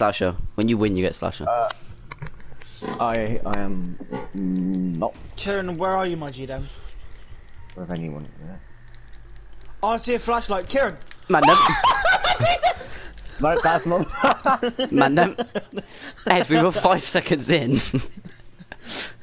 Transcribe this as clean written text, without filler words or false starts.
slasher. When you win, you get slasher. I am not Kieran, where are you, my GDM? with anyone. Yeah. Oh, I see a flashlight. Kieran! Man, them. No, that's not. Man, them. Ed, we were 5 seconds in.